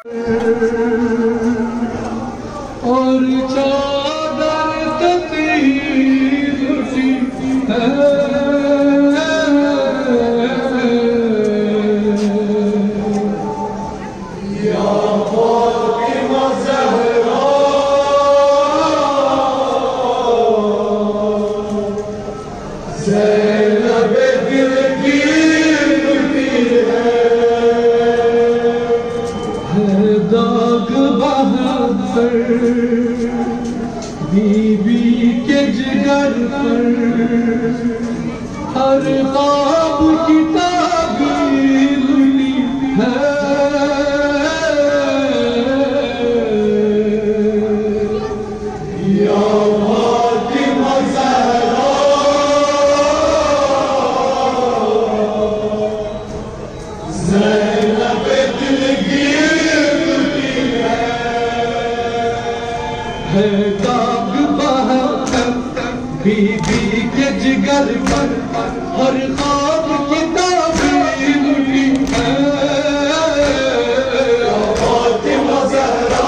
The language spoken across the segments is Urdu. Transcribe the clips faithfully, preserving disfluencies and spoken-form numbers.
اور چادر تطیر اٹھی ہے یا فاطمہ زہرا زینب دل کی لٹی ہے داغ بہادر بی بی کے جگر پر ہر خواب کی تعبیر لی ہے یا فاطمہ زہرا زینب دل کی ہے داغ بہادر بی بی کے جگر پر ہر خواب کی تعبیر لی ہے یا فاطمہ زہرا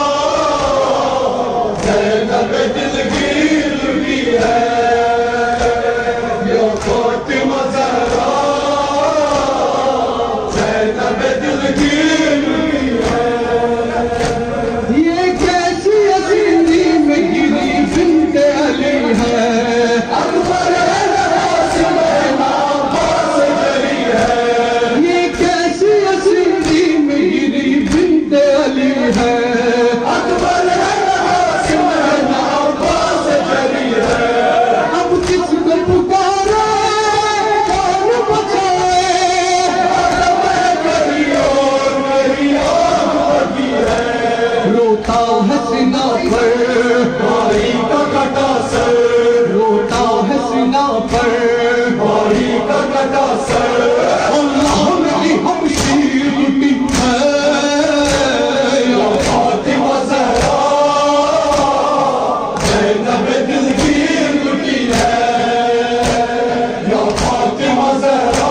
زینب دل کی لٹی ہے یا فاطمہ زہرا زینب دل کی لٹی ہے یہ کیسی عظیمی میں گری بنت علی ہے اکبر القاسم عباس جلی ہے یہ کیسی عظیمی میں گری بنت علی ہے اکبر القاسم عباس جلی ہے اب کس کو پکارا کون بچائے کہیں اور کہیں اور ہوتی ہے روتا ہے سینہ پر بھائی کا کٹا سر روتا ہے سینہ پر بھائی کا کٹا سر اللہ میری ہم شیر لٹی ہے یا فاطمہ زہرا زینب دل کی لٹی ہے یا فاطمہ زہرا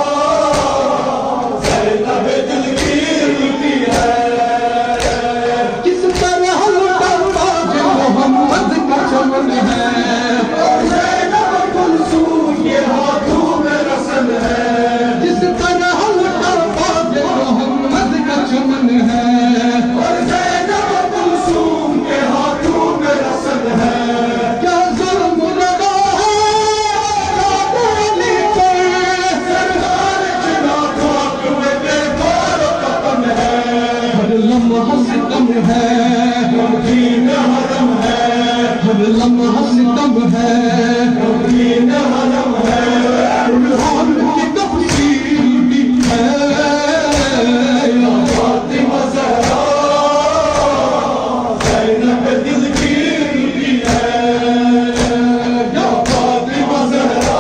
زینب دل کی لٹی ہے کس طرح لٹا تاج محمد کا چمن ہے زینب کلثوم کے ہاتھوں میں رسن ہے جس طرح لٹا تاج محمد کا چمن ہے اور زینب کلثوم کے ہاتھوں میں رسن ہے کیا ظلم لگا ہے علی پر سرکار جنا خاک میں بے بار قدم ہے ہر لمحہ ستم ہے غمگین حرم ہے ہر لمحہ ستم ہے غمگین حرم ہے الحال کی تفصیل بھی ہے یا فاطمہ زہرا زینب دل کی لٹی ہے یا فاطمہ زہرا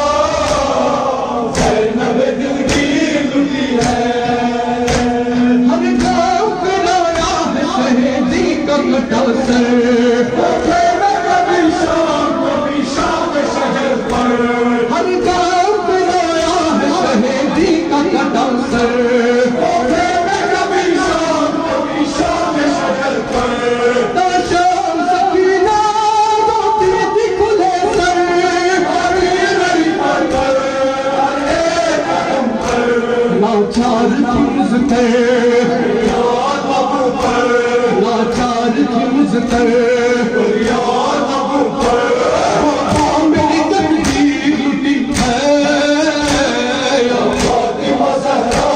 زینب دل کی لٹی ہے ہر گاؤں پہ لایا ہے شہیدی کا کٹا سر کبھی شام کبھی شام شہر پر ہر گاؤں پہ لایا ہے شہیدی کا کٹا سر کبھی شام کبھی شام شہر پر تا شام سکینہ روتی تھی کھلے سر ہر رہی پر ہر ایک قدم پر لاچار تھی مزتر یاد ابو پر لاچار تھی مزتر یاد ابو پر بابا میری تقدیر لٹی ہے یا فاطمہ زہرا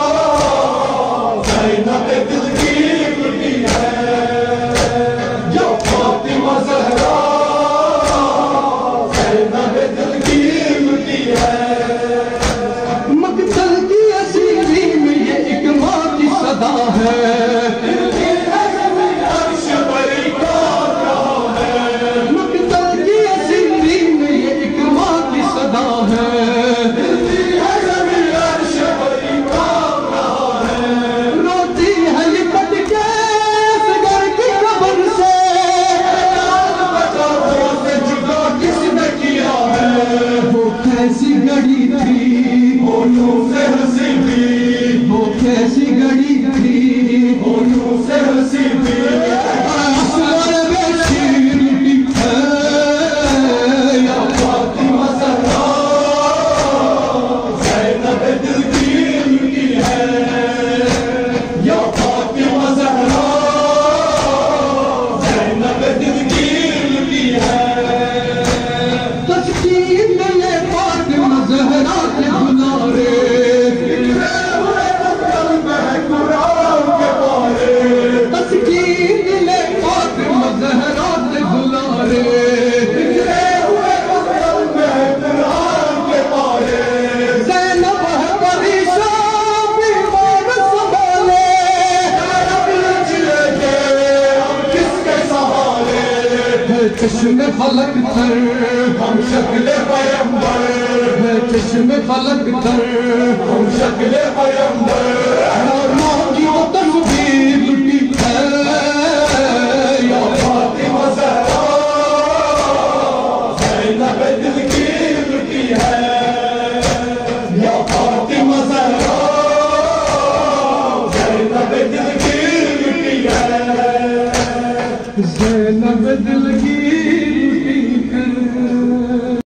زینب دل کی لٹی ہے یا فاطمہ زہرا زینب دل کی لٹی ہے مقتل کی اسیری میں یہ ایک ماں کی صدا ہے مقتل کی اسیری میں یہ ایک ماں کی صدا ہے روتی ہے لپٹ کے اس گھر کی قبر سے جدا کس نے کیا ہے وہ کیسی گھڑی تھی وہ کیسی گھڑی تھی چشم فلک تر ہم شکل پیمبر ہے چشم فلک تر ہم شکل پیمبر اور ماں کی وہ تصویر لٹی ہے یا فاطمہ زہرا زینب دل کی لٹی ہے یا فاطمہ زہرا زینب دل کی لٹی ہے زینب دل کی